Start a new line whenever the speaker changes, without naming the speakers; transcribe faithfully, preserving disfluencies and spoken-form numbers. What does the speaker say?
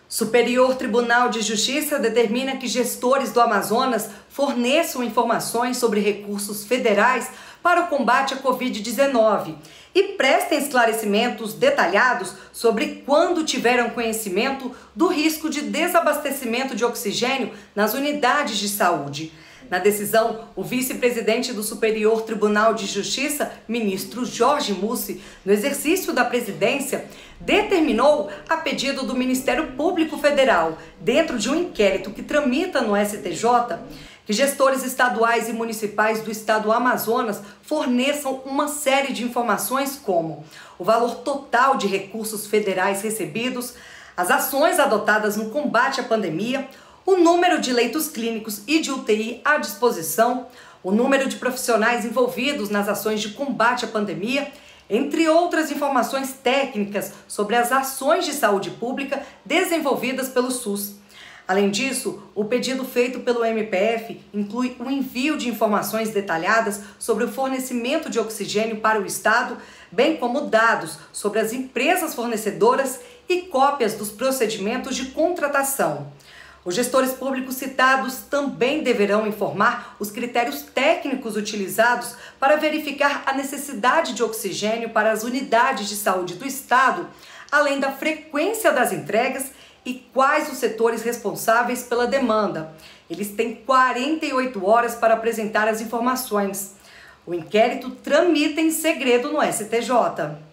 Superior Tribunal de Justiça determina que gestores do Amazonas forneçam informações sobre recursos federais para o combate à covid dezenove e prestem esclarecimentos detalhados sobre quando tiveram conhecimento do risco de desabastecimento de oxigênio nas unidades de saúde. Na decisão, o vice-presidente do Superior Tribunal de Justiça, ministro Jorge Mussi, no exercício da presidência, determinou, a pedido do Ministério Público Federal, dentro de um inquérito que tramita no S T J, que gestores estaduais e municipais do estado do Amazonas forneçam uma série de informações como o valor total de recursos federais recebidos, as ações adotadas no combate à pandemia, o número de leitos clínicos e de U T I à disposição, o número de profissionais envolvidos nas ações de combate à pandemia, entre outras informações técnicas sobre as ações de saúde pública desenvolvidas pelo SUS. Além disso, o pedido feito pelo M P F inclui o envio de informações detalhadas sobre o fornecimento de oxigênio para o Estado, bem como dados sobre as empresas fornecedoras e cópias dos procedimentos de contratação. Os gestores públicos citados também deverão informar os critérios técnicos utilizados para verificar a necessidade de oxigênio para as unidades de saúde do Estado, além da frequência das entregas e quais os setores responsáveis pela demanda. Eles têm quarenta e oito horas para apresentar as informações. O inquérito tramita em segredo no S T J.